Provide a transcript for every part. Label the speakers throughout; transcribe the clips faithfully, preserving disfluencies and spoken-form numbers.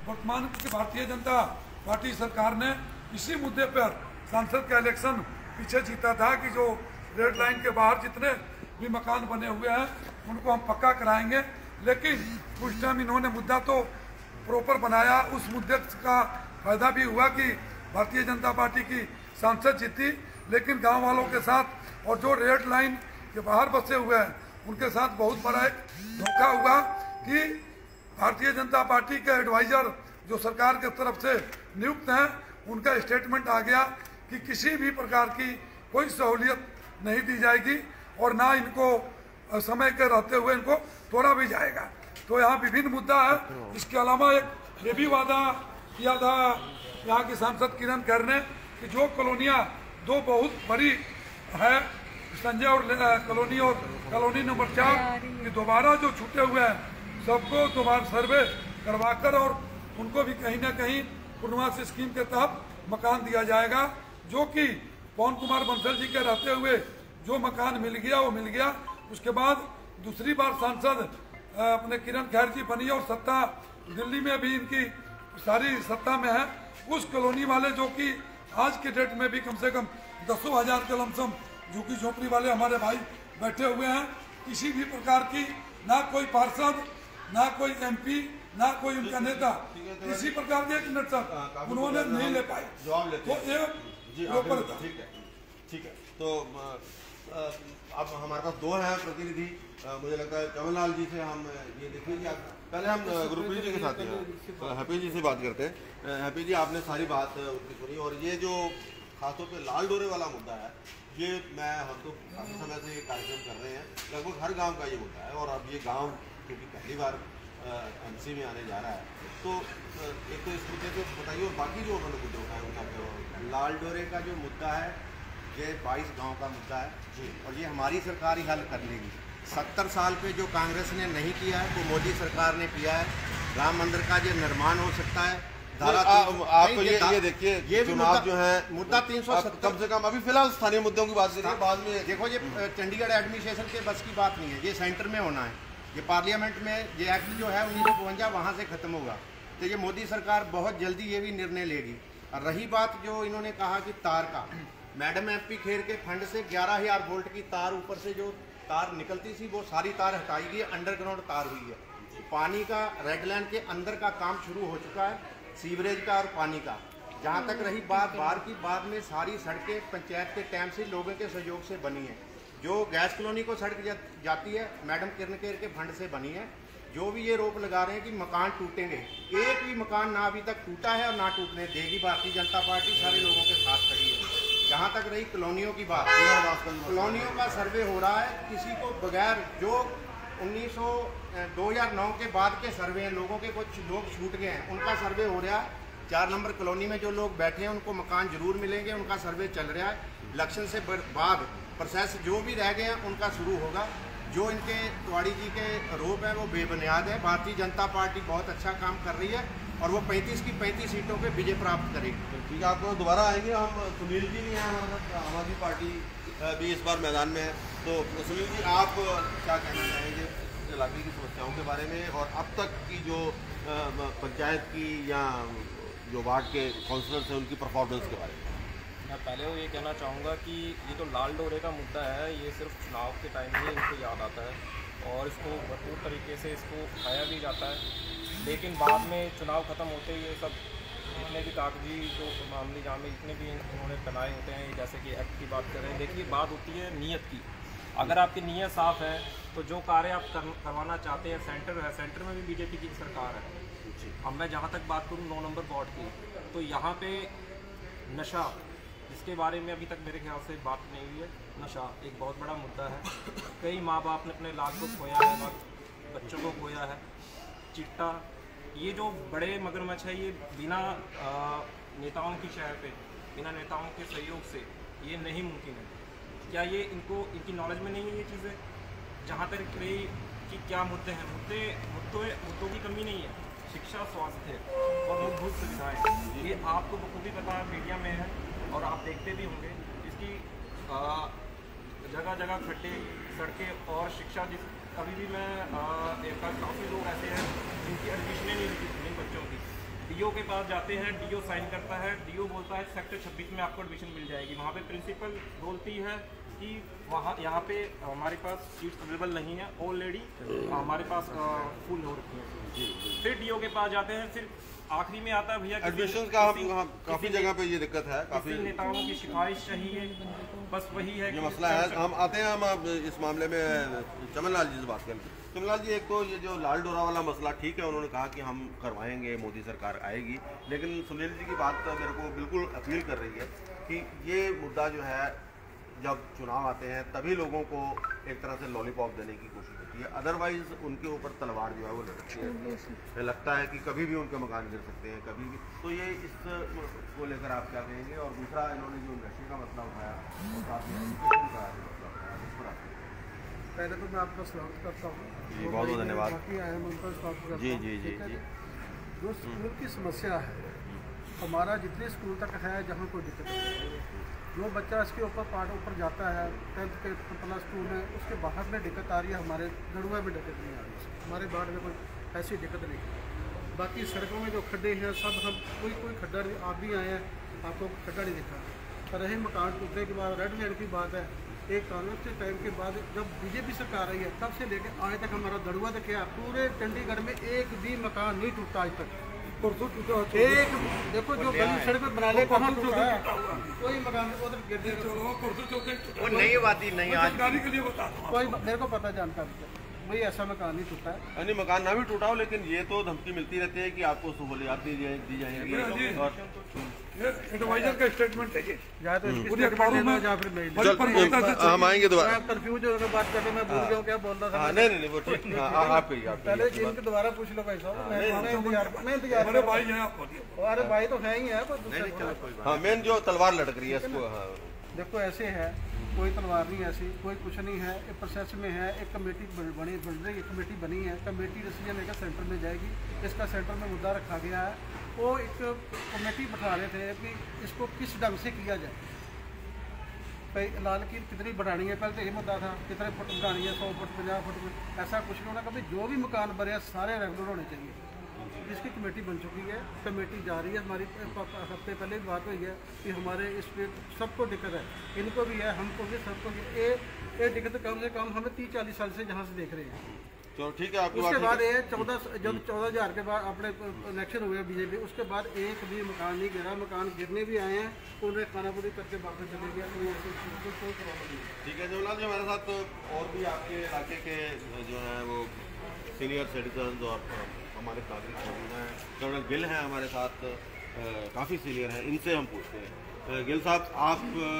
Speaker 1: वर्तमान की भारतीय जनता पार्टी सरकार ने इसी मुद्दे पर सांसद का इलेक्शन पीछे जीता था कि जो रेड लाइन के बाहर जितने भी मकान बने हुए हैं उनको हम पक्का कराएंगे। लेकिन उस टाइम इन्होंने मुद्दा तो प्रॉपर बनाया, उस मुद्दे का फायदा भी हुआ कि भारतीय जनता पार्टी की सांसद जीती, लेकिन गांव वालों के साथ और जो रेड लाइन के बाहर बसे हुए हैं उनके साथ बहुत बड़ा एक धोखा हुआ कि भारतीय जनता पार्टी के एडवाइजर जो सरकार के तरफ से नियुक्त हैं उनका स्टेटमेंट आ गया कि किसी भी प्रकार की कोई सहूलियत नहीं दी जाएगी और ना इनको समय के रहते हुए इनको तोड़ा भी जाएगा। तो यहाँ विभिन्न मुद्दा है। इसके अलावा एक ये भी वादा किया था यहाँ की सांसद किरण खैर ने कि जो कॉलोनियाँ दो बहुत बड़ी है, संजय और कॉलोनी और कॉलोनी नंबर चार की दोबारा जो छूटे हुए हैं सबको दोबारा सर्वे करवाकर और उनको भी कहीं ना कहीं पुनर्वास स्कीम के तहत मकान दिया जाएगा, जो कि पवन कुमार बंसल जी के रहते हुए जो मकान मिल गया वो मिल गया। उसके बाद दूसरी बार सांसद अपने किरण खैर जी बनी और सत्ता दिल्ली में भी इनकी सारी सत्ता में है। उस कॉलोनी वाले जो कि आज के डेट में भी कम से कम दसों हजार के लमसम झुग्गी झोपड़ी वाले हमारे भाई बैठे हुए हैं, किसी भी प्रकार की ना कोई पार्षद ना कोई एमपी ना कोई उनका नेता किसी प्रकार के एक मिनट तक उन्होंने नहीं ले पाए। तो ये
Speaker 2: ठीक है ठीक है। तो अब हमारे पास दो हैं प्रतिनिधि, मुझे लगता है कमललाल जी से हम ये देखेंगे। आप पहले हम गुरप्रीत जी के साथ हैं, हैप्पी जी से बात करते हैं। हैप्पी जी, आपने सारी बात उनकी सुनी और ये जो खासतौर पे लाल डोरे वाला मुद्दा है, ये मैं हम तो काफ़ी समय से ये कार्यक्रम कर रहे हैं, लगभग हर गांव का ये मुद्दा है। और अब ये गांव क्योंकि पहली बार एमसी में आने जा रहा है, तो एक तो इस मुद्दे को बताइए और बाकी जो उन्होंने मुद्दे उठाए उनका।
Speaker 3: लाल डोरे का जो मुद्दा है ये बाईस गांव का मुद्दा है जी, और ये हमारी सरकार ही हल कर लेगी। सत्तर साल पे जो कांग्रेस ने नहीं किया है वो मोदी सरकार ने किया है। राम मंदिर का जो निर्माण हो सकता है।
Speaker 2: धारा आप ये ये देखिए
Speaker 3: ये
Speaker 2: चुनाव जो है
Speaker 3: मुद्दा तीन सौ सत्तर
Speaker 2: कम से कम अभी फिलहाल स्थानीय मुद्दों की बात करिए, बाद में
Speaker 3: देखो ये चंडीगढ़ एडमिनिस्ट्रेशन के बस की बात नहीं है, ये सेंटर में होना है। ये पार्लियामेंट में ये एक्ट जो है उन्नीस सौ बवंजा वहाँ से खत्म होगा, तो ये मोदी सरकार बहुत जल्दी ये भी निर्णय लेगी। और रही बात जो इन्होंने कहा कि तार का, मैडम एमपी खेर के फंड से ग्यारह हजार वोल्ट की तार ऊपर से जो तार निकलती थी वो सारी तार हटाई गई, अंडरग्राउंड तार हुई है। पानी का रेडलैंड के अंदर का काम शुरू हो चुका है, सीवरेज का और पानी का। जहाँ तक रही बात बाहर की, बाद में सारी सड़कें पंचायत के टाइम से लोगों के सहयोग से बनी है। जो गैस कॉलोनी को सड़क जा, जाती है मैडम किरण खेर के फंड से बनी है। जो भी ये रोप लगा रहे हैं कि मकान टूटेंगे, एक भी मकान ना अभी तक टूटा है और ना टूटने देगी। भारतीय जनता पार्टी सारे लोगों के साथ खड़ी है। जहाँ तक रही कॉलोनियों की बात, कॉलोनियों का सर्वे हो रहा है किसी को बगैर, जो उन्नीस सौ दो हजार नौ के बाद के सर्वे हैं, लोगों के कुछ लोग छूट गए हैं, उनका सर्वे हो रहा है। चार नंबर कॉलोनी में जो लोग बैठे हैं उनको मकान जरूर मिलेंगे, उनका सर्वे चल रहा है। इलेक्शन से बाद प्रोसेस जो भी रह गए हैं उनका शुरू होगा। जो इनके तिवाड़ी जी के आरोप है वो बेबुनियाद है। भारतीय जनता पार्टी बहुत अच्छा काम कर रही है और वो पैंतीस की पैंतीस सीटों पे विजय प्राप्त करेगी।
Speaker 2: ठीक है, आप दोबारा आएंगे। हम सुनील जी भी हैं हमारे साथ, आम आदमी पार्टी भी इस बार मैदान में है। तो सुनील जी, आप क्या कहना चाहेंगे इलाके की समस्याओं के बारे में और अब तक की जो पंचायत की या जो वार्ड के काउंसलर्स हैं उनकी परफॉर्मेंस के बारे में?
Speaker 4: मैं पहले वो ये कहना चाहूँगा कि ये जो लाल डोरे का मुद्दा है ये सिर्फ चुनाव के टाइम ही इनको याद आता है और इसको भरपूर तरीके से इसको उठाया भी जाता है, लेकिन बाद में चुनाव ख़त्म होते ही ये सब जितने भी कागजी जो मामले जामे जितने भी उन्होंने बनाए होते हैं, जैसे कि एक्ट की बात कर रहे हैं। देखिए, बात होती है नीयत की। अगर आपकी नीयत साफ़ है तो जो कार्य आप कर, करवाना चाहते हैं, सेंटर है, सेंटर में भी बीजेपी की सरकार है। अब मैं जहाँ तक बात करूँ नौ नंबर वार्ड की, तो यहाँ पे नशा, इसके बारे में अभी तक मेरे ख्याल से बात नहीं हुई है। नशा एक बहुत बड़ा मुद्दा है। कई माँ बाप ने अपने लाल को खोया है, बच्चों को खोया है। चिट्टा, ये जो बड़े मगरमच्छ है, ये बिना नेताओं की शहर पे, बिना नेताओं के सहयोग से ये नहीं मुमकिन है। क्या ये इनको इनकी नॉलेज में नहीं है ये चीज़ें? जहाँ तक रही कि क्या मुद्दे हैं, मुद्दे मुद्दों मुद्दों की कमी नहीं है। शिक्षा, स्वास्थ्य और मूलभूत सुविधाएँ, ये आपको बखूबी पता है, मीडिया में है और आप देखते भी होंगे। इसकी जगह जगह खड्डे, सड़कें और शिक्षा, जिस कभी भी मैं देखा काफ़ी लोग ऐसे हैं जिनकी एडमिशनें नहीं होती इन बच्चों की, डीओ के पास जाते हैं, डीओ साइन करता है, डीओ बोलता है सेक्टर छब्बीस में आपको एडमिशन मिल जाएगी। वहाँ पे प्रिंसिपल बोलती है कि वहाँ यहाँ पे हमारे पास सीट्स अवेलेबल नहीं है, ऑलरेडी हमारे पास फुल हो रखी है। फिर डीओ के पास जाते हैं, फिर आखिरी में आता है भैया
Speaker 2: एडमिशन का हम काफ़ी जगह पे ये दिक्कत है, काफ़ी
Speaker 4: नेताओं की सिफारिश चाहिए, बस वही है
Speaker 2: ये मसला है। हम आते हैं, हम अब इस मामले में चमन लाल जी से बात करें। चमन लाल जी, एक तो ये जो लाल डोरा वाला मसला, ठीक है, उन्होंने कहा कि हम करवाएंगे, मोदी सरकार आएगी, लेकिन सुनील जी की बात मेरे को बिल्कुल अपील कर रही है कि ये मुद्दा जो है, जब चुनाव आते हैं तभी लोगों को एक तरह से लॉलीपॉप देने की कोशिश होती है, अदरवाइज उनके ऊपर तलवार जो है वो लटकती है। लगता है कि कभी भी उनके मकान गिर सकते हैं, कभी भी। तो ये इस को लेकर आप क्या कहेंगे? और दूसरा, इन्होंने जो नशे का मसला उठाया और साथ में एजुकेशन का मसला उठाया, उस पर आप
Speaker 5: पहले तो मैं आपका स्वागत करता हूँ
Speaker 2: जी, बहुत बहुत धन्यवाद।
Speaker 5: बाकी आए हैं उनका स्वागत करता हूँ।
Speaker 2: जी जी जी जी
Speaker 5: जो स्कूल की समस्या है, हमारा जितने स्कूल तक है जहाँ कोई दिक्कत नहीं है, जो बच्चा इसके ऊपर पार्ट ऊपर जाता है टेंथ के प्लस टू में, उसके बाहर में दिक्कत आ रही है, हमारे गढ़ुआ में दिक्कत नहीं आ रही है, हमारे बाहर में कोई ऐसी दिक्कत नहीं है। बाकी सड़कों में जो खड्डे हैं सब हम कोई कोई खड्डा नहीं, आप भी आए हैं, आपको खड्डा नहीं दिखा। पर रही मकान टूटने के बाद रेड लाइन की बात है, एक कांग्रेस के टाइम के बाद जब बीजेपी सरकार आई है तब से लेकर आज तक हमारा दड़ुआ तक क्या पूरे चंडीगढ़ में एक भी मकान नहीं टूटा आज तक। एक देखो जो गली सड़क पे बना ले, कहाँ टूटा है? कोई मकान उधर गिर
Speaker 3: वो नहीं बात ही नहीं आज
Speaker 1: के लिए बता
Speaker 5: कोई मेरे को पता जानकारी भाई ऐसा मकान नहीं टूटा है।
Speaker 2: यानी मकान ना भी टूटा हो, लेकिन ये तो धमकी मिलती रहती है कि आपको सहूलियात दी जाए दी जाएंगी। और
Speaker 1: एडवाइजर का स्टेटमेंट है ये,
Speaker 5: या तो
Speaker 1: पूरे अखबारों में
Speaker 5: या फिर मेल
Speaker 1: बड़ी प्रमुखता से चाहिए।
Speaker 2: हम आएंगे दोबारा।
Speaker 5: मैं कंफ्यूज होकर बात करके मैं भूल गया हूँ क्या बोल रहा था।
Speaker 2: हाँ, नहीं नहीं नहीं, वो ठीक, हाँ, हाँ, आप कहिए, आप
Speaker 5: पहले
Speaker 2: कहिए।
Speaker 5: जिनके दोबारा पूछ लो भाई साहब, मैं मैं इंतजार मैं इंतजार
Speaker 1: बड़े भाई हैं आप, बोलिए।
Speaker 5: अरे भाई तो है ही है, कोई दूसरा
Speaker 2: हाँ, मेन जो तलवार लटक रही है इसको। हाँ,
Speaker 5: देखो ऐसे है, कोई तलवार नहीं ऐसी, कोई कुछ नहीं है, एक प्रोसेस में है, एक कमेटी बनी बन रही है, कमेटी बनी है, कमेटी डिसीजन लेकर सेंटर में जाएगी। इसका सेंटर में मुद्दा रखा गया है, वो एक कमेटी बैठा रहे थे कि इसको किस ढंग से किया जाए, भाई लाल की कितनी बढ़ानी है, पहले तो ये मुद्दा था कितने फुट बढ़ानी है, सौ फुट पचास फुट, ऐसा कुछ नहीं होना। कभी जो भी मकान बने सारे रेगुलर होने चाहिए। इसकी कमेटी बन चुकी है, कमेटी जा रही है, हमारी हफ्ते पहले भी बात हुई है कि हमारे इस पर सबको दिक्कत है, इनको भी है, हमको भी, सबको भी। ये ये दिक्कत कम से कम हमें तीस चालीस साल से जहाँ से देख रहे हैं।
Speaker 2: तो ठीक है, आपकी
Speaker 5: उसके
Speaker 2: बात
Speaker 5: बाद
Speaker 2: ठीक है।
Speaker 5: ये चौदह जब चौदह हजार के बाद अपने इलेक्शन हुए बीजेपी, उसके बाद एक भी मकान नहीं गिरा। मकान गिरने भी आए हैं, उन्हें खानापुरी करके वापस चले गया, कोई ऐसी कोई प्रॉब्लम नहीं।
Speaker 2: ठीक है जवाहरलाल जी, हमारे साथ और भी आपके इलाके के जो हैं वो सीनियर सिटीजन और हमारे नागरिक मौजूद हैं। कर्नल गिल हैं हमारे साथ, काफ़ी सीनियर हैं, इनसे हम पूछते हैं। गिल साहब, आप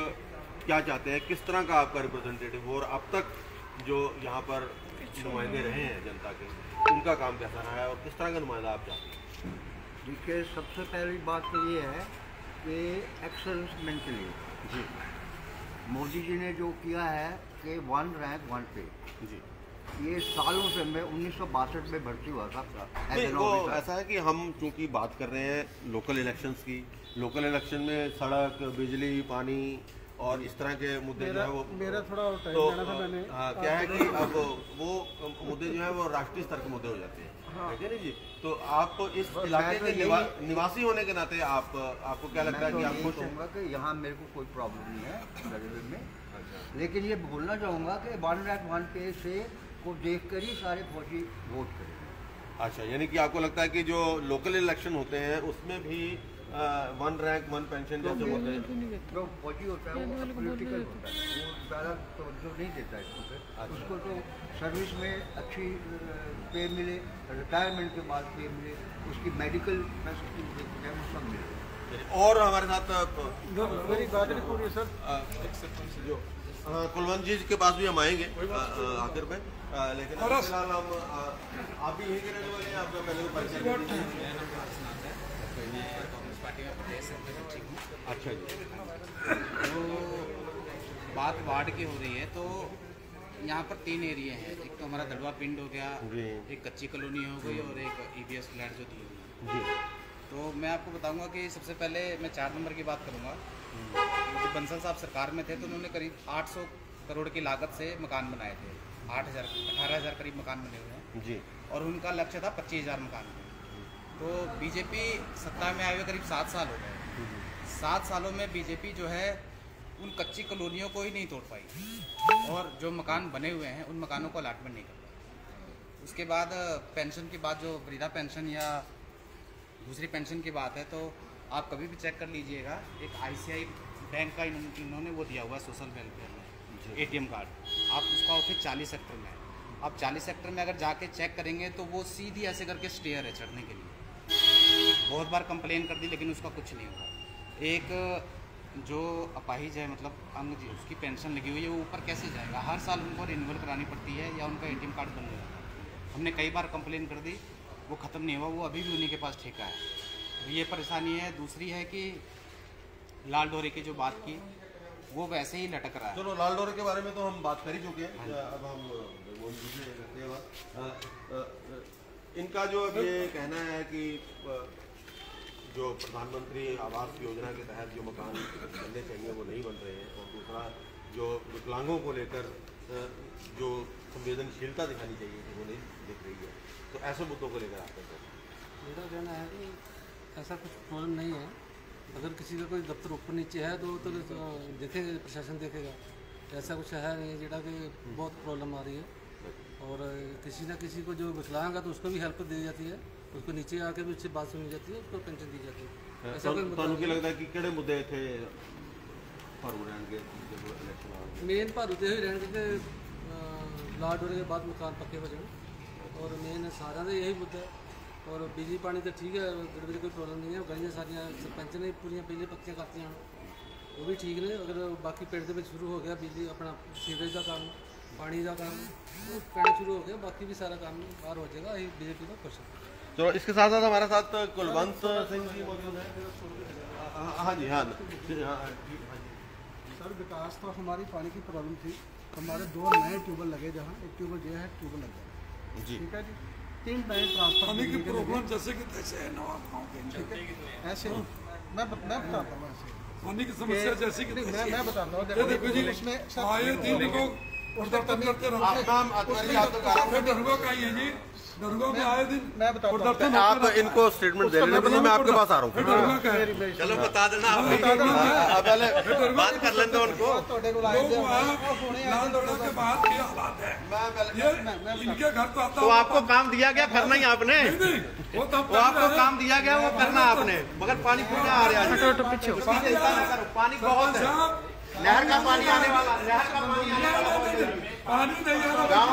Speaker 2: अ, क्या चाहते हैं, किस तरह का आपका रिप्रेजेंटेटिव हो, और अब तक जो यहाँ पर नुमाइंदे रहे हैं जनता के, उनका काम कैसा रहा है और किस तरह का नुमाइंदा आप चाहते हैं?
Speaker 6: देखिए, सबसे पहली बात तो ये है कि एक्सेलेंस मेंटली
Speaker 2: जी
Speaker 6: मोदी जी ने जो किया है कि वन रैंक वन पे,
Speaker 2: जी
Speaker 6: ये सालों से मैं उन्नीस सौ बासठ में भर्ती हुआ था as
Speaker 2: नहीं,
Speaker 6: an
Speaker 2: वो
Speaker 6: officer।
Speaker 2: ऐसा है कि हम चूंकि बात कर रहे हैं लोकल इलेक्शंस की, लोकल इलेक्शन में सड़क, बिजली, पानी और इस तरह के मुद्दे जो
Speaker 5: मेरा
Speaker 2: है वो
Speaker 5: मेरा थोड़ा और टाइम
Speaker 2: तो
Speaker 5: देना था मैंने।
Speaker 2: हाँ, क्या है कि अब वो मुद्दे जो है वो राष्ट्रीय स्तर के मुद्दे हो जाते हैं, ठीक है ना जी। तो आप इस
Speaker 6: मैं
Speaker 2: इलाके
Speaker 6: तो
Speaker 2: के
Speaker 6: यही-
Speaker 2: निवा, निवासी होने के नाते आप आपको क्या लगता
Speaker 6: मैं
Speaker 2: है
Speaker 6: तो
Speaker 2: कि आप
Speaker 6: यही
Speaker 2: खुश हैं?
Speaker 6: कहूँगा कि यहाँ मेरे को कोई प्रॉब्लम नहीं है रेलवे में, लेकिन ये बोलना चाहूँगा कि वन रैंक वन पे से को देख कर ही सारे फौजी वोट करेंगे।
Speaker 2: अच्छा, यानी कि आपको लगता है कि जो लोकल इलेक्शन होते हैं उसमें भी आ, वन रैंक वन पेंशन जैसे होते हैं,
Speaker 6: जो फौजी होता है वो पॉलिटिकल होता है, वो ज़्यादा तवज्जो नहीं देता है इसको पे। उसको तो सर्विस में अच्छी पे मिले, रिटायरमेंट के बाद पे मिले, उसकी मेडिकल फैसिलिटी है वो सब मिले।
Speaker 2: और हमारे साथ आ,
Speaker 5: मेरी बात नहीं पूरी सर।
Speaker 2: आ, जो हाँ, कुलवंत जी के पास भी हम आएंगे आ, आ, आखिर में, आ, लेकिन अभी फिलहाल हम आ, आप भी यहीं के रहने वाले हैं, आपका पहले को परिचय दे दीजिए। अच्छा जी,
Speaker 7: तो बात वार्ड की हो रही है, तो यहाँ पर तीन एरिया हैं। एक तो हमारा दड़वा पिंड हो गया,
Speaker 2: जी
Speaker 7: एक कच्ची कॉलोनी हो गई और एक ईवीएस फ्लैट जो दी हुई है।
Speaker 2: जी
Speaker 7: तो मैं आपको बताऊंगा कि सबसे पहले मैं चार नंबर की बात करूंगा। जब बंसल साहब सरकार में थे तो उन्होंने करीब आठ सौ करोड़ की लागत से मकान बनाए थे, आठ हज़ार अठारह हज़ार करीब मकान बने हुए हैं
Speaker 2: जी
Speaker 7: और उनका लक्ष्य था पच्चीस हज़ार मकान। तो बीजेपी सत्ता में आए हुए करीब सात साल हो गए। सात सालों में बीजेपी जो है उन कच्ची कॉलोनियों को ही नहीं तोड़ पाई और जो मकान बने हुए हैं उन मकानों को अलाटमेंट नहीं कर पाई। उसके बाद पेंशन की बात, जो वृद्धा पेंशन या दूसरी पेंशन की बात है, तो आप कभी भी चेक कर लीजिएगा, एक आईसीआई बैंक का इन, इन्होंने वो दिया हुआ है सोशल वेलफेयर में एटीएम कार्ड, आप उसका ऑफिस चालीस सेक्टर में है। आप चालीस सेक्टर में अगर जाके चेक करेंगे तो वो सीधी ऐसे करके स्टेयर है चढ़ने के लिए। बहुत बार कंप्लेन कर दी लेकिन उसका कुछ नहीं हुआ। एक जो अपाहिज है, मतलब अंग जी, उसकी पेंशन लगी हुई है, वो ऊपर कैसे जाएगा? हर साल उनको रिन्यूअल करानी पड़ती है या उनका एटीएम कार्ड बंद हो जाता है। हमने कई बार कंप्लेन कर दी, वो ख़त्म नहीं हुआ, वो अभी भी उन्हीं के पास ठेका है। ये परेशानी है। दूसरी है कि लाल डोरे की जो बात की, वो वैसे ही लटक रहा है।
Speaker 2: चलो लाल डोरे के बारे में तो हम बात कर ही चुके हैं। अब हम दूसरे करते हैं बात। इनका जो अब ये कहना है कि जो प्रधानमंत्री आवास योजना के तहत जो मकान बनने चाहिए वो नहीं बन रहे हैं, और दूसरा जो विकलांगों को लेकर जो संवेदनशीलता दिखानी चाहिए वो नहीं दिख रही है। तो ऐसे मुद्दों को लेकर आपका क्या?
Speaker 5: मेरा कहना है कि ऐसा कुछ प्रॉब्लम नहीं है। अगर किसी का कोई दफ्तर ऊपर नीचे है तो तो देखेगा, प्रशासन देखेगा। ऐसा कुछ है नहीं जेड़ा कि बहुत प्रॉब्लम आ रही है। और किसी ना किसी को जो विकलांग है तो उसको भी हेल्प दी जाती है, उसको नीचे आके भी उससे बात सुनी जाती है, उसको पेंशन दी जाती है। ऐसा कोई
Speaker 2: ਤੁਹਾਨੂੰ ਕੀ ਲੱਗਦਾ ਕਿ ਕਿਹੜੇ ਮੁੱਦੇ ਇੱਥੇ ਭਾਰੂ ਰਹਿਣਗੇ ਜਦੋਂ ਇਲੈਕਸ਼ਨ ਆਉਣਗੇ?
Speaker 5: मेन भारू तो यही रहने कि लाल डोरे के बाद मकान पक्के हो जाए, और मेन सारा का यही मुद्दा है। और बिजली पानी तो ठीक है, गड़बड़ी कोई प्रॉब्लम नहीं है। गलियाँ सारियाँ सरपंच ने पूरी बिजली पक्कियाँ करती हैं, वो भी ठीक ने। अगर बाकी पिंड के शुरू हो गया बिजली अपना सीवरेज का काम, पानी का काम, वो पिंड शुरू हो गया, बाकी भी सारा काम बाहर हो जाएगा। यही बीजेपी का खुश है।
Speaker 2: चलो इसके साथ साथ हमारे साथ कुलवंत सिंह जी मौजूद हैं। हाँ जी, हाँ
Speaker 5: सर, विकास तो हमारी पानी की प्रॉब्लम थी। हमारे दो नए ट्यूबवेल लगे, जहाँ एक ट्यूबवेल जो है ट्यूबवेल लग गया जी, ठीक है जी। तीन नए ट्रांसफर
Speaker 1: पानी की प्रॉब्लम जैसे कि तैसे है नवा गाँव के,
Speaker 5: ठीक है। ऐसे मैं मैं बताता हूँ ऐसे
Speaker 1: पानी की समस्या जैसी कि
Speaker 5: मैं मैं बताता हूँ।
Speaker 1: ये देखो जी,
Speaker 5: उसमें
Speaker 1: आए दिन को प्रदर्शन करते रहते, डरुआ का ही है जी। डरुआ में आए दिन
Speaker 5: मैं बताता हूँ।
Speaker 2: आप इनको स्टेटमेंट दे रहे हैं, मैं आपके पास आ रहा हूँ।
Speaker 1: डरुआ का है।
Speaker 2: चलो बता देना, आप पहले बात कर लेंगे उनको।
Speaker 1: लाल डोरा के बाद ये हालात है, ये इनके घर तो आता
Speaker 2: तो आपको काम दिया गया, करना ही आपने।
Speaker 1: वो तो
Speaker 2: वो आपको काम दिया गया, वो करना आपने। मगर पानी पूरा आ रहा है, पानी बहुत है, नहर का पानी आने वाला, नहर का पानी आने वाला,
Speaker 1: पानी नहीं आ रहा।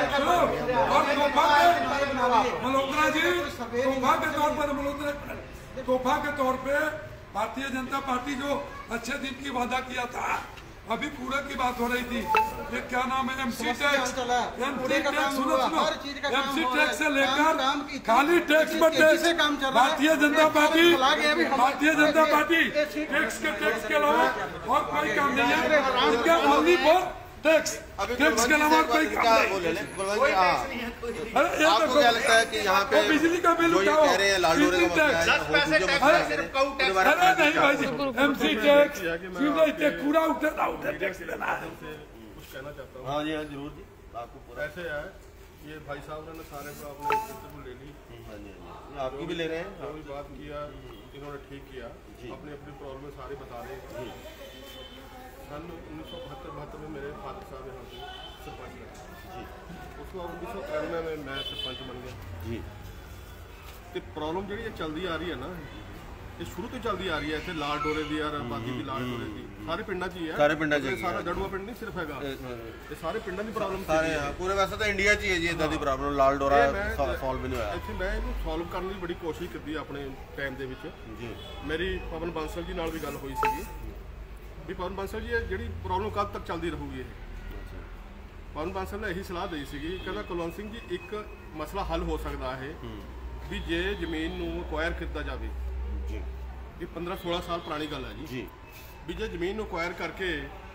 Speaker 1: मल्होत्रा जी तोहफा के तौर पर, मल्होत्रा तोहफा के तौर पे भारतीय जनता पार्टी जो अच्छे दिन की वादा किया था, अभी पूरे की बात हो रही थी। ये क्या नाम है, एमसी टैक्स, एमसी टैक्स, सुनो सुनो, एमसी टैक्स से लेकर खाली टैक्स पर tax. Bharatiya Janata party Bharatiya Janata party tax के टैक्स के अलावा और कोई काम नहीं है। इनका ओनली फॉर टैक्स, टैक्स के अलावा कोई काम नहीं।
Speaker 2: आपको क्या लगता है कि यहाँ पे
Speaker 1: बिजली का बिल
Speaker 2: जो ये कह रहे हैं लाल डोरे का मसला है,
Speaker 7: दस पैसे टैक्स सिर्फ काउ टैक्स।
Speaker 1: अरे नहीं भाई जी, एमसी टैक्स, सीवरेज टैक्स पूरा उठेगा, उठे टैक्स देना है।
Speaker 8: कुछ कहना चाहता हूँ।
Speaker 2: हाँ जी, हाँ जरूर जी, आपको पूरा
Speaker 8: ऐसे है, ये भाई साहब ने सारे को अपने चित्र को ले ली।
Speaker 2: हाँ जी, हाँ आपकी भी ले रहे हैं।
Speaker 8: जो भी बात किया इन्होंने ठीक किया, अपनी अपनी प्रॉब्लम सारी बता रहे हैं। सन उन्नीस सौ बहत्तर बहत्तर में मेरे फादर साहब यहाँ पे सरपंच लगे जी, उसके बाद उन्नीस सौ तिरानवे में मैं सरपंच बन गया
Speaker 2: जी।
Speaker 8: तो प्रॉब्लम जी चलती आ रही है ना, ये शुरू तो चलती आ रही है। इतने लाल डोरे दी यार, बाकी भी लाल डोरे दी, सारे पिंडा च ही है,
Speaker 2: सारे पिंडा च ही है।
Speaker 8: सारा जड़ुआ पिंड नहीं सिर्फ हैगा, ये सारे पिंडा की प्रॉब्लम
Speaker 2: सारे पूरे वैसे तो इंडिया च ही है जी इदां दी प्रॉब्लम। लाल डोरा सॉल्व नहीं होया।
Speaker 8: ਇੱਥੇ ਮੈਂ ਇਹਨੂੰ ਸੋਲਵ ਕਰਨ ਦੀ ਬੜੀ ਕੋਸ਼ਿਸ਼ ਕੀਤੀ ਆਪਣੇ ਟਾਈਮ ਦੇ ਵਿੱਚ
Speaker 2: ਜੀ।
Speaker 8: ਮੇਰੀ ਪਵਨ ਬਾਂਸਲ ਜੀ ਨਾਲ ਵੀ ਗੱਲ ਹੋਈ ਸੀਗੀ ਵੀ ਪਵਨ ਬਾਂਸਲ ਜੀ ਇਹ ਜਿਹੜੀ ਪ੍ਰੋਬਲਮ ਕਦ ਤੱਕ ਚੱਲਦੀ ਰਹੂਗੀ। ਇਹ ਪਵਨ ਬਾਂਸਲ ਨੇ ਇਹੀ ਸਲਾਹ ਦੇਈ ਸੀਗੀ, ਕਹਿੰਦਾ ਕੁਲਵੰਤ ਸਿੰਘ ਜੀ ਇੱਕ ਮਸਲਾ ਹੱਲ ਹੋ ਸਕਦਾ ਹੈ ਵੀ ਜੇ ਜ਼ਮੀਨ ਨੂੰ ਅਕਵਾਇਰ ਕੀਤਾ ਜਾਵੇ ਜੀ। ਇਹ ਪੰਦਰਾਂ ਸੋਲਾਂ ਸਾਲ ਪੁਰਾਣੀ ਗੱਲ ਹੈ ਜੀ। ਵੀ ਜੇ ਜ਼ਮੀਨ ਨੂੰ ਅਕਵਾਇਰ ਕਰਕੇ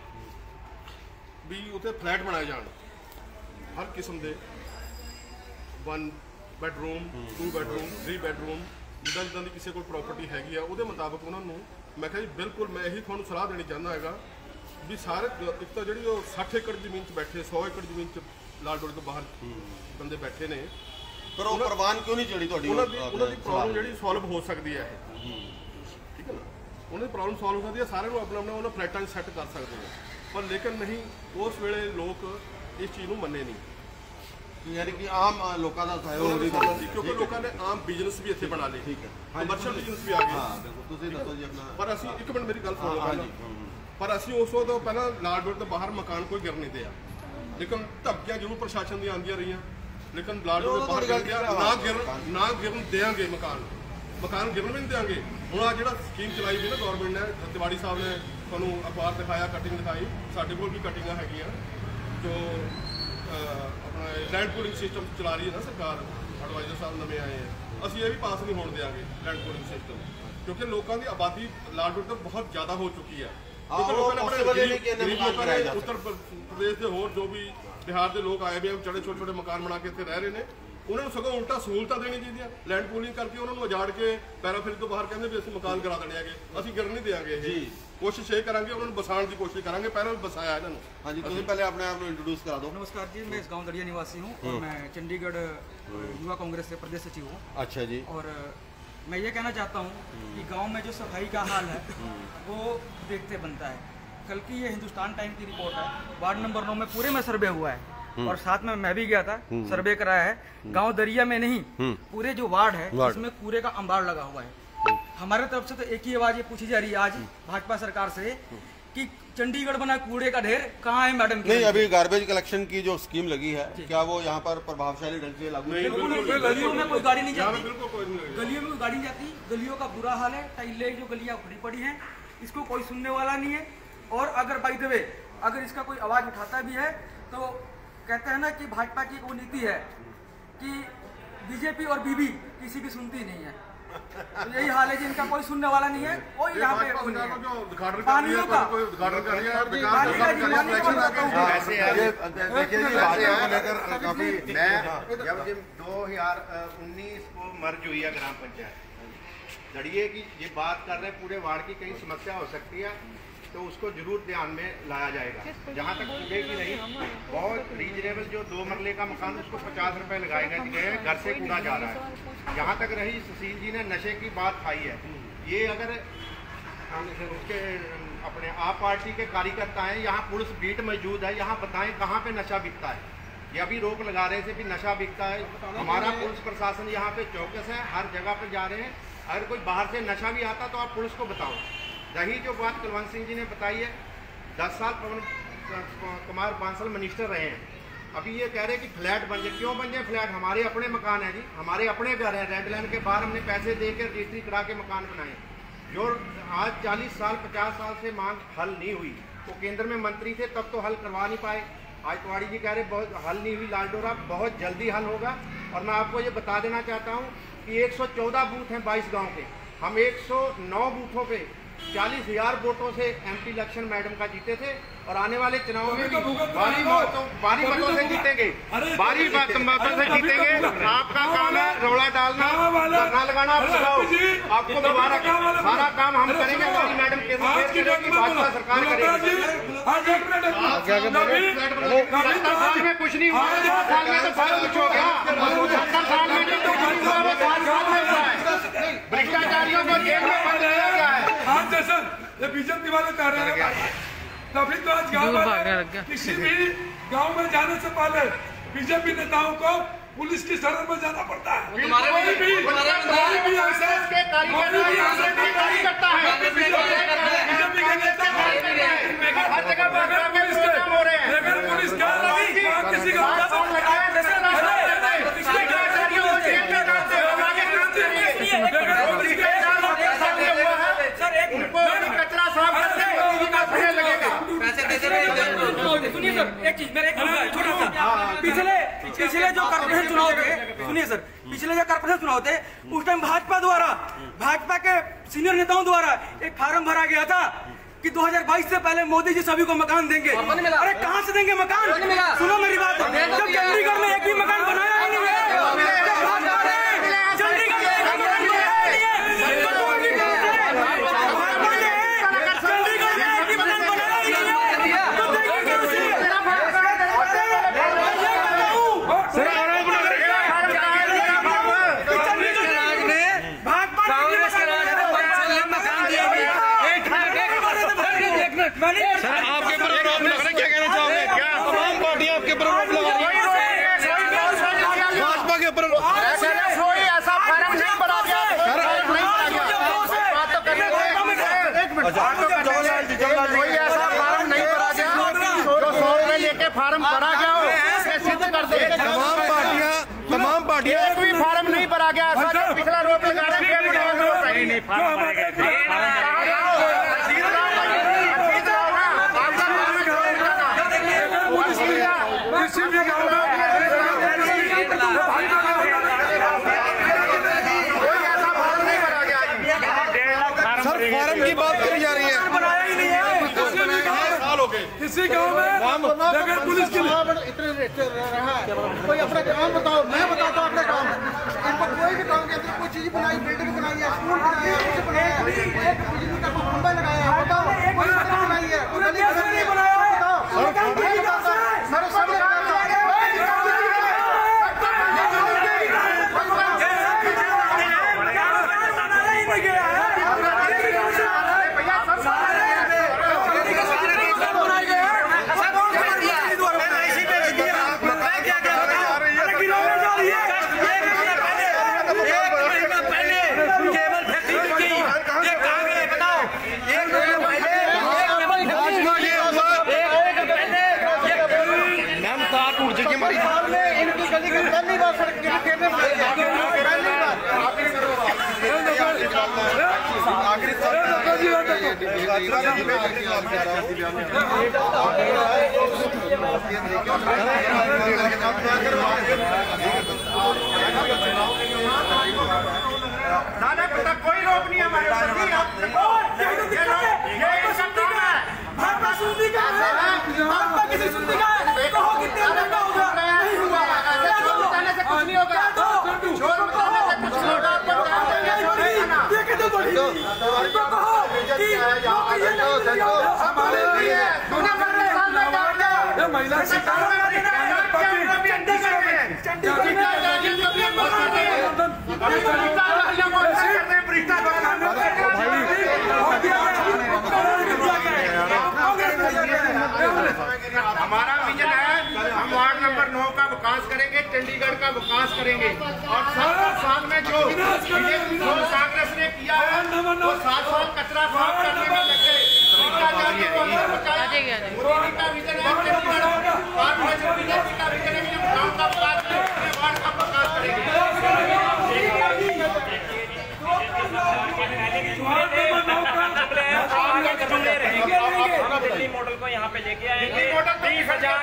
Speaker 8: ਵੀ ਉੱਥੇ ਫਲੈਟ ਬਣਾਏ ਜਾਣ ਹਰ ਕਿਸਮ ਦੇ, one bedroom, two bedroom, three bedroom, ਜਿੱਦਾਂ ਜਿੱਦਾਂ ਦੀ ਕਿਸੇ ਕੋਲ ਪ੍ਰਾਪਰਟੀ ਹੈਗੀ ਆ ਉਹਦੇ ਮੁਤਾਬਕ ਉਹਨਾਂ ਨੂੰ। ਮੈਂ ਕਿਹਾ ਜੀ ਬਿਲਕੁਲ ਮੈਂ ਇਹੀ ਤੁਹਾਨੂੰ ਸਲਾਹ ਦੇਣੀ ਚਾਹੁੰਦਾ ਹੈਗਾ ਵੀ ਸਾਰੇ ਇੱਕ ਤਾਂ ਜਿਹੜੀ ਉਹ ਸੱਠ ਏਕੜ ਜ਼ਮੀਨ 'ਚ ਬੈਠੇ, ਸੌ ਏਕੜ ਜ਼ਮੀਨ 'ਚ ਲਾਲ ਡੋਰੇ ਤੋਂ ਬਾਹਰ ਬੰਦੇ ਬੈਠੇ ਨੇ,
Speaker 2: पर वो प्रवान क्यों नहीं चढ़ी ਤੁਹਾਡੀ
Speaker 8: ਉਹਨਾਂ ਦੀ ਉਹਨਾਂ ਦੀ ਪ੍ਰੋਬਲਮ ਜਿਹੜੀ ਸੋਲਵ ਹੋ ਸਕਦੀ ਹੈ ਠੀਕ ਹੈ ਨਾ ਉਹਨਾਂ ਦੀ ਪ੍ਰੋਬਲਮ ਸੋਲਵ ਹੋ ਸਕਦੀ ਹੈ ਸਾਰਿਆਂ ਨੂੰ ਆਪਣਾ ਆਪਣਾ ਉਹਨਾਂ ਫਲੈਟਾਂ 'ਚ ਸੈੱਟ ਕਰ ਸਕਦੇ ਨੇ ਪਰ ਲੇਕਿਨ ਨਹੀਂ ਉਸ ਵੇਲੇ ਲੋਕ ਇਸ ਚੀਜ਼ ਨੂੰ ਮੰਨੇ ਨਹੀਂ
Speaker 2: ਯਾਨੀ ਕਿ ਆਮ ਲੋਕਾਂ ਦਾ ਸਹਿਯੋਗ ਨਹੀਂ ਕਰਦਾ
Speaker 8: ਕਿਉਂਕਿ ਲੋਕਾਂ ਨੇ ਆਮ ਬਿਜ਼ਨਸ ਵੀ ਇੱਥੇ ਬਣਾ ਲਏ ਠੀਕ ਹੈ ਕਮਰਸ਼ੀਅਲ ਬਿਜ਼ਨਸ ਵੀ ਆ ਗਏ
Speaker 2: ਹਾਂ ਬਿਲਕੁਲ ਤੁਸੀਂ ਦੱਸੋ ਜੀ ਆਪਣਾ
Speaker 8: ਪਰ ਅਸੀਂ ਇੱਕ ਮਿੰਟ ਮੇਰੀ ਗੱਲ ਸੁਣੋ ਹਾਂਜੀ ਪਰ ਅਸੀਂ ਉਸ ਤੋਂ ਪਹਿਲਾਂ ਲਾਲ ਰੋਡ ਤੋਂ ਬਾਹਰ ਮਕਾਨ ਕੋਈ ਗਿਰ ਨਹੀਂ ਦਿਆ ਲੇਕਿਨ ਧਮਕੀਆਂ ਜ਼ਰੂਰ ਪ੍ਰਸ਼ਾਸਨ ਦੀਆਂ ਆਉਂਦੀਆਂ ਰਹੀਆਂ ਲੇਕਿਨ ਲਾਲ ਰੋਡ ਤੋਂ ਬਾਹਰ ਗਿਰ ਗਿਆ ਨਾ ਗਿਰਨ ਨਾ ਗਿਰਨ ਦੇਾਂਗੇ ਮਕਾਨ ਮਕਾਨ ਗਿਰਨ ਵੀ ਨਹੀਂ ਦੇਾਂਗੇ ਹੁਣ ਆ ਜਿਹੜਾ ਸਕੀਮ ਚਲਾਈ ਵੀ ਨਾ ਗਵਰਨਮੈਂਟ ਨੇ ਤਿਵਾੜੀ ਸਾਹਿਬ ਨੇ ਤੁਹਾਨੂੰ ਅਖਬਾਰ ਦਿਖਾਇਆ ਕਟਿੰਗ ਦਿਖਾਈ ਸਾਡੇ ਕੋਲ ਵੀ ਕਟਿੰਗਾਂ ਹੈਗੀਆਂ ਜੋ ਆਪਣਾ ਲੈਂਡ ਪੂਲਿੰਗ ਸਿਸਟਮ ਚਲਾ ਰਹੀ ਹੈ ਨਾ ਸਰਕਾਰ ਐਡਵਾਈਜ਼ਰ ਸਾਹਿਬ ਨਵੇਂ ਆਏ ਆ ਅਸੀਂ ਇਹ ਵੀ ਪਾਸ ਨਹੀਂ ਹੋਣ ਦੇਾਂਗੇ ਲੈਂਡ ਪੂਲਿੰਗ ਸਿਸਟਮ ਕਿਉਂਕਿ ਲੋਕਾਂ ਦੀ ਆਬਾਦੀ ਲਾਲ ਰੋਡ ਤੋਂ ਬਹੁਤ ਜ਼ਿਆਦਾ ਹੋ ਚੁੱਕੀ ਹੈ ਕਿਉਂਕਿ ਲੋਕਾਂ ਨੇ ਆਪਣੇ ਗਰੀਬ ਲੋਕਾਂ ਨੇ ਉੱਤਰ ਪ੍ਰਦੇਸ਼ ਦੇ ਹੋਰ ਜੋ ਵੀ ਬਿਹਾਰ ਦੇ ਲੋਕ ਆਏ ਵੀ ਚੜੇ ਛੋਟੇ ਛੋਟੇ ਮਕਾਨ ਬਣਾ ਕੇ ਇੱਥੇ ਰਹਿ ਰਹੇ ਨੇ ਉਹਨਾਂ ਨੂੰ ਸਗੋਂ ਉਲਟਾ ਸਹੂਲਤਾਂ ਦੇਣੀ ਚਾਹੀਦੀਆਂ ਲੈਂਡ ਪੂਲਿੰਗ ਕਰਕੇ ਉਹਨਾਂ ਨੂੰ ਉਜਾੜ ਕੇ ਪੈਰਾਫਿਲ ਤੋਂ ਬਾਹਰ ਕਹਿੰਦੇ ਵੀ ਅਸੀਂ ਮਕਾਨ ਕਰਾ ਦੇਣੇ ਹੈਗੇ ਅਸੀਂ ਗਿਰਨ ਨਹੀਂ ਦੇਾਂਗੇ ਇਹ ਕੋਸ਼ਿਸ਼ ਇਹ ਕਰਾਂਗੇ ਉਹਨਾਂ ਨੂੰ ਬਸਾਉਣ ਦੀ ਕੋਸ਼ਿਸ਼ ਕਰਾਂਗੇ ਪਹਿਲਾਂ ਵੀ ਬਸਾਇਆ ਇਹਨਾਂ ਨੂੰ
Speaker 2: हाँ जी तुम पहले अपने आप को इंट्रोड्यूस करा दो
Speaker 9: नमस्कार जी मैं इस गांव दरिया निवासी हूँ और मैं चंडीगढ़ युवा कांग्रेस से प्रदेश सचिव हूँ
Speaker 2: अच्छा जी
Speaker 9: और मैं ये कहना चाहता हूँ कि गांव में जो सफाई का हाल है वो देखते बनता है कल की ये हिंदुस्तान टाइम की रिपोर्ट है वार्ड नंबर नौ में पूरे में सर्वे हुआ है और साथ में मैं भी गया था सर्वे कराया है गाँव दरिया में नहीं पूरे जो वार्ड है उसमें कूड़े का अंबार लगा हुआ है हमारे तरफ से तो एक ही आवाज ये पूछी जा रही है आज भाजपा सरकार से कि चंडीगढ़ बना कूड़े का ढेर कहाँ है मैडम?
Speaker 2: नहीं अभी गार्बेज कलेक्शन की जो स्कीम लगी है क्या वो यहाँ पर प्रभावशाली ढंग से लागू
Speaker 9: नहीं? गलियों में कोई गाड़ी नहीं जाती, गलियों में कोई गाड़ी नहीं जाती, गलियों का बुरा हाल है, टाइलें जो गलियाँ उखड़ी पड़ी हैं इसको कोई सुनने वाला नहीं है। और अगर बाय द वे अगर इसका कोई आवाज उठाता भी है तो कहते हैं ना कि भाजपा की वो नीति है कि बीजेपी और बीबी किसी की सुनती नहीं है, तो यही हाल है जी, इनका कोई सुनने वाला नहीं है। कोई यहाँ पे पानियों का
Speaker 3: जब जब दो हजार उन्नीस को मर्ज हुई है ग्राम पंचायत लड़िए की ये बात कर रहे हैं पूरे वार्ड की कहीं समस्या हो सकती है तो उसको जरूर ध्यान में लाया जाएगा। जहाँ तक कूड़े की नहीं बहुत रीजनेबल जो दो मरले का मकान उसको पचास रुपए लगाए गए हैं घर से कूड़ा जा रहा है। जहाँ तक रही सुशील जी ने नशे की बात खाई है ये अगर उसके अपने आप पार्टी के कार्यकर्ता हैं यहाँ पुलिस बीट मौजूद है यहाँ बताएं कहाँ पे नशा बिकता है। ये अभी रोक लगा रहे थे कि नशा बिकता है, हमारा पुलिस प्रशासन यहाँ पे चौकस है, हर जगह पे जा रहे हैं। अगर कोई बाहर से नशा भी आता तो आप पुलिस को बताओ। रही जो बात कुलवंत सिंह जी ने बताई है दस साल पवन कुमार बांसल मिनिस्टर रहे हैं, अभी ये कह रहे हैं कि फ्लैट बन जाए, क्यों बन जाए फ्लैट? हमारे अपने मकान है जी, हमारे अपने घर है, रेड लाइन के बाहर हमने पैसे दे के रजिस्ट्री करा के मकान बनाए। जो आज चालीस साल पचास साल से मांग हल नहीं हुई तो केंद्र में मंत्री थे तब तो हल करवा नहीं पाए। आज तिवाड़ी जी कह रहे बहुत हल नहीं हुई लालडोरा, बहुत जल्दी हल होगा। और मैं आपको ये बता देना चाहता हूँ कि एक सौ चौदह बूथ हैं बाईस गाँव के, हम एक सौ नौ बूथों पे चालीस हजार वोटों से एमपी इलेक्शन मैडम का जीते थे और आने वाले चुनाव में भी भारी मतों भारी मतों से जीतेंगे, भारी मतों से जीतेंगे। आपका काम है रौला डालना, धरना लगाना, आप लगाओ, आपको मुबारक, सारा काम हम करेंगे, हमारी मैडम केंद्र करेगी, भाजपा सरकार करेगी। सत्तर साल में कुछ नहीं हुआ, सत्तर साल में तो सारा कुछ हो गया, सत्तर साल में तो कुछ नहीं हुआ, सात साल में हुआ है। भ्रष्टाचारियों को जेल में बंद किया गया है।
Speaker 1: हाँ जैसन ये बीजेपी वाले कह रहे हैं तभी तो आज गाँव वाले किसी भी गांव में जाने से पहले बीजेपी नेताओं को पुलिस की शरण में जाना पड़ता है। कोई भी कोई भी ऐसे
Speaker 3: करता है
Speaker 1: बीजेपी के नेता
Speaker 3: हर जगह
Speaker 1: अगर पुलिस क्या लगी किसी का
Speaker 3: कचरा साफ
Speaker 9: सुनिए सर एक चीज मेरे एक छोटा सा पिछले पिछले जो कॉर्पोरेशन चुनाव थे, सुनिए सर पिछले जो कॉर्पोरेशन चुनाव थे उस टाइम भाजपा द्वारा भाजपा के सीनियर नेताओं द्वारा एक फार्म भरा गया था कि दो हज़ार बाईस से पहले मोदी जी सभी को मकान देंगे। अरे कहाँ से देंगे मकान? सुनो मेरी बात, जब चंडीगढ़ में एक भी मकान बनाया ही नहीं है, चंडीगढ़ में एक मकान बनाया ही नहीं है,
Speaker 3: कोई ऐसा फार्म नहीं भरा गया जो सौ रुपए लेके फार्म भरा गया हो, सिद्ध कर दे।
Speaker 2: तमाम पार्टियां तमाम पार्टियां
Speaker 3: एक भी फार्म नहीं भरा गया ऐसा जो पिछला रोक लगा रहे हैं।
Speaker 2: सर फार्म की बात करी जा रही है,
Speaker 1: इसी गांव में अगर पुलिस की
Speaker 5: इतने रहा है, कोई अपना काम बताओ, मैं बताता हूँ अपने काम। इन पर कोई भी काम के अंदर कोई चीज बनाई, बिल्डिंग बनाई है, स्कूल बनाया है, कुछ बनाया है, एक बिजली का खंभा लगाया है, बताओ कोई सड़क बनाई है, कोई गली नहीं बनाया है, बताओ सर सब
Speaker 3: दादा पता कोई रोक नहीं हमारे
Speaker 1: महिला
Speaker 3: हमारा विजन है, हम वार्ड नंबर नौ का विकास करेंगे, चंडीगढ़ का विकास करेंगे और साथ साथ में जो जो कांग्रेस ने किया है वो साथ साथ कचरा साफ करने में लगे। मोदी का विजन है चंडीगढ़ कॉर्पोरेशन बीजेपी का विजन है कि गाँव का विकास करेंगे, वार्ड का विकास करेंगे।
Speaker 4: दिल्ली मॉडल को यहाँ पे लेके आएंगे,
Speaker 3: बीस हजार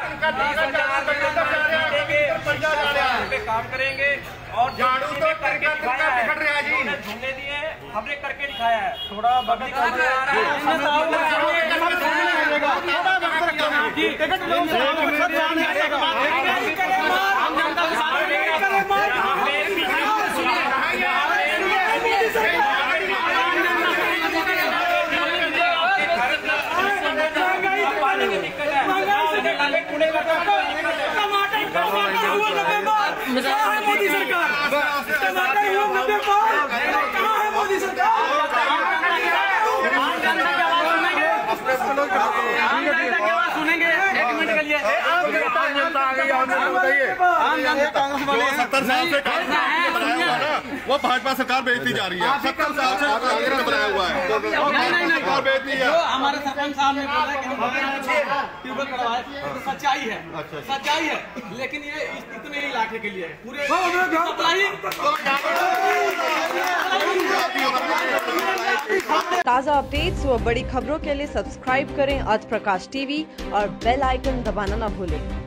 Speaker 4: पे काम करेंगे और
Speaker 3: झाड़ू तो करके बिखर रहा जी,
Speaker 4: झूले दिए हमने करके दिखाया है। थोड़ा पब्लिक
Speaker 1: मोदी सरकार टमाटर हुआ नब्बे पार, कहाँ है मोदी सरकार?
Speaker 9: सुनेंगे एक मिनट के लिए
Speaker 8: सत्तर साल से बनाया हुआ ना वो भाजपा सरकार बेचती जा रही है। सत्तर साल से बनाया हुआ है सरकार बेचती है।
Speaker 9: हमारे सरपंच साहब ने बोला कि हम ट्यूबवेल करवाए, सच्चाई है, सच्चाई है, लेकिन ये इतने इलाके के लिए पूरे
Speaker 10: ताज़ा अपडेट्स व बड़ी खबरों के लिए सब्सक्राइब करें आज प्रकाश टीवी और बेल आइकन दबाना न भूलें।